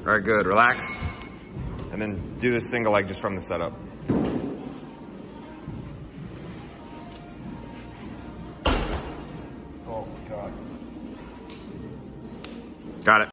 All right, good, relax. And then do this single leg just from the setup. Oh, God. Got it.